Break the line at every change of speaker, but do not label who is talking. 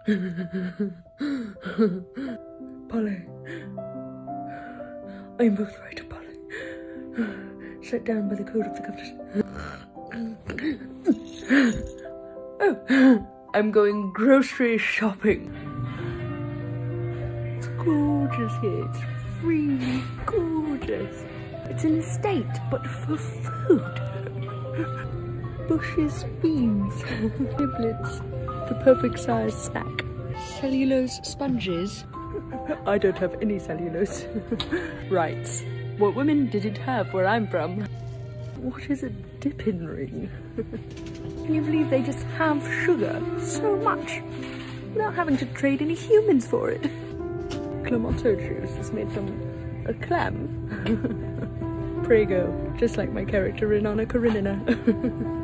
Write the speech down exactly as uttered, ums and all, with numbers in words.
Polly. I'm both right, Polly. Set down by the code of the covenant. Oh, I'm going grocery shopping. It's gorgeous here. It's really gorgeous. It's an estate, but for food. Bushes, beans, niblets, the perfect size snack. Cellulose sponges. I don't have any cellulose. Right. What women didn't have where I'm from. What is a dipping ring? Can you believe they just have sugar so much without having to trade any humans for it? Clamato juice is made from a clam. Prego, just like my character in Anna Karenina.